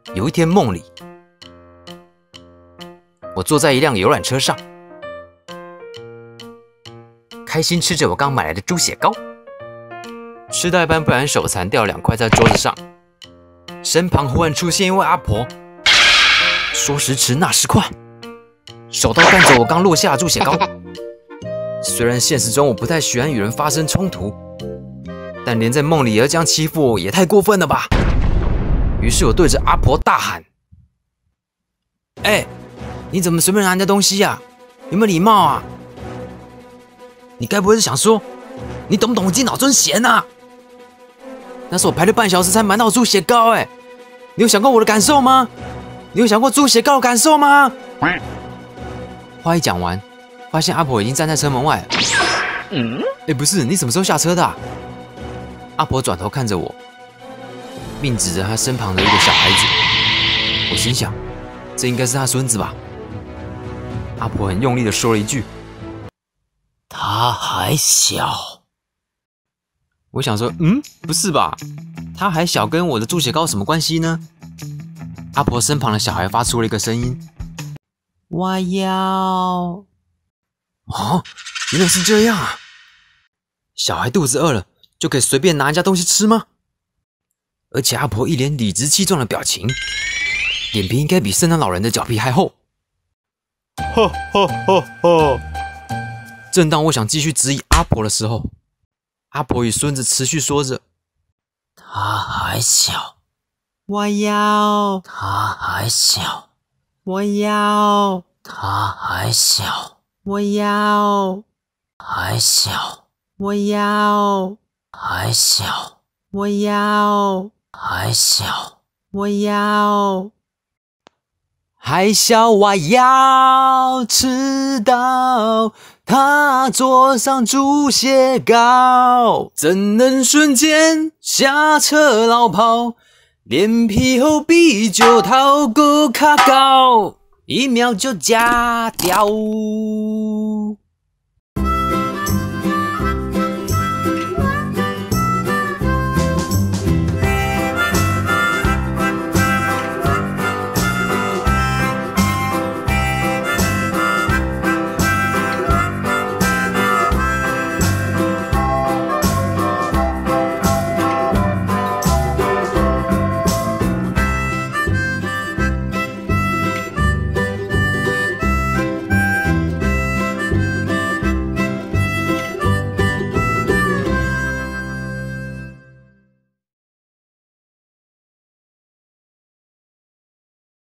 有一天梦里，我坐在一辆游览车上，开心吃着我刚买来的猪血糕，吃到一半不然手残掉2块在桌子上，身旁忽然出现一位阿婆，说时迟那时快，手刀干走我刚落下的猪血糕。虽然现实中我不太喜欢与人发生冲突，但连在梦里也要这样欺负我，也太过分了吧！于是我对着阿婆大喊：“你怎么随便拿人家东西呀？有没有礼貌啊？你该不会是想说，你懂不懂我今天脑子很闲啊？那是我排了半小时才买到猪血糕，你有想过我的感受吗？你有想过猪血糕的感受吗？”话一讲完，发现阿婆已经站在车门外了。不是，你什么时候下车的啊？阿婆转头看着我，并指着她身旁的一个小孩子。我心想，这应该是她孙子吧。阿婆很用力地说了一句：“他还小。”我想说，不是吧？他还小，跟我的猪血糕什么关系呢？阿婆身旁的小孩发出了一个声音：“我要。”哦，原来是这样啊！小孩肚子饿了，就可以随便拿人家东西吃吗？而且阿婆一脸理直气壮的表情，脸皮应该比圣诞老人的脚皮还厚。哈哈哈哈！正当我想继续质疑阿婆的时候，阿婆与孙子持续说着：“他还小，我要；他还小，我要；他还小，我要；还小，我要；还小，我要；还小，我要。”还小，我要吃到他桌上猪血糕，怎能瞬间下车逃跑？脸皮厚比酒桃够卡高，1秒就假掉。